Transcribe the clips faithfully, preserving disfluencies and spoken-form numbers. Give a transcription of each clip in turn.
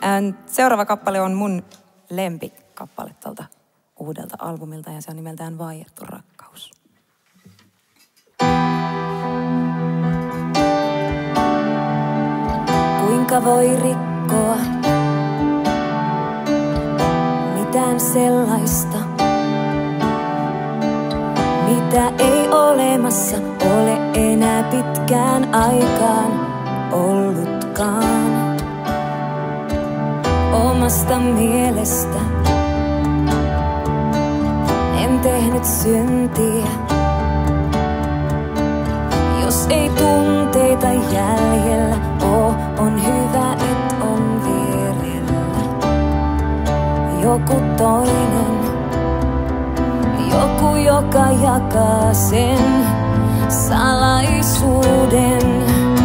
Seuraava kappale on mun lempikappale tältä uudelta albumilta ja se on nimeltään Vaiettu rakkaus. Kuinka voi rikkoa mitään sellaista, mitä ei olemassa ole enää pitkään aikaan ollutkaan. Omasta mielestä en tehnyt syntiä, jos ei tunteita jäljellä oo, on hyvä et on vierellä joku toinen, joku joka jakaa sen salaisuuden.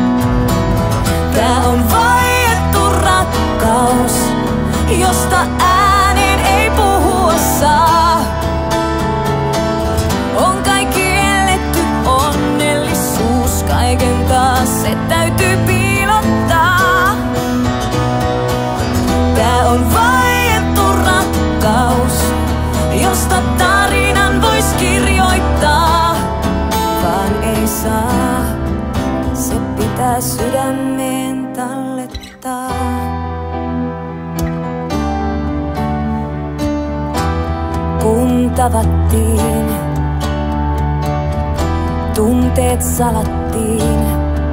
Tää on vaiettu rakkaus, josta ääneen ei puhua saa. On kai kielletty onnellisuus, kaiken taas se täytyy piilottaa. Tää on vaiettu rakkaus, josta tarinan vois kirjoittaa, vaan ei saa, se pitää sydämeen tallettaa. Kun tavattiin, tunteet salattiin,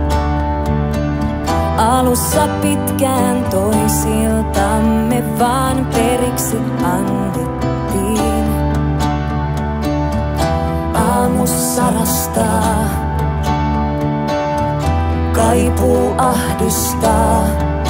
alussa pitkään toisiltamme vaan periksi annettiin. Aamussa rastaa, kaipuu ahdistaa.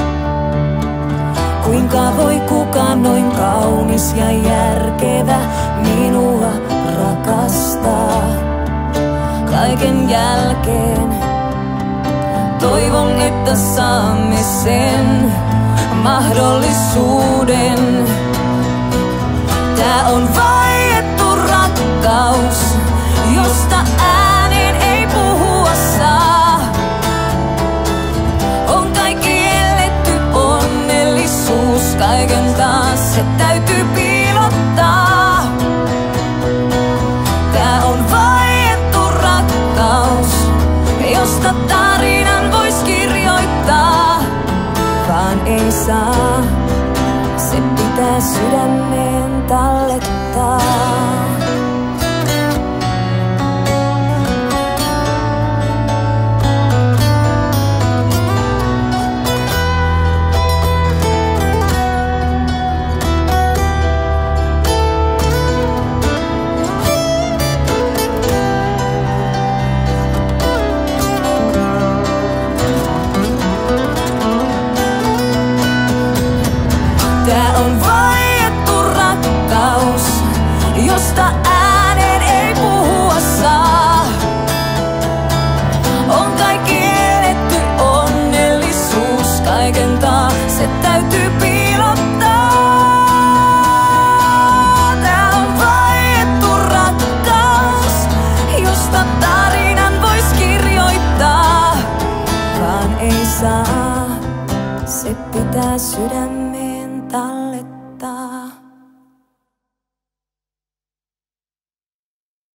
Kuinka voi kukaan noin kaunis ja järkevä minua rakastaa? Kaiken jälkeen toivon, että saamme sen mahdollisuuden. Tää on vaiettu rakkaus, josta ääneen ei puhua saa. On kai kielletty onnellisuus, kaiken taas se täytyy piilottaa. Tää on vaiettu rakkaus, josta tarinan vois kirjoittaa, vaan ei saa, se pitää sydämeen tallettaa. Tää on vaiettu rakkaus, josta ääneen ei puhua saa. On kai kielletty onnellisuus, kaiken taas se täytyy piilottaa. Tää on vaiettu rakkaus, josta tarinan vois kirjoittaa, vaan ei saa, se pitää sydämeen tallettaa.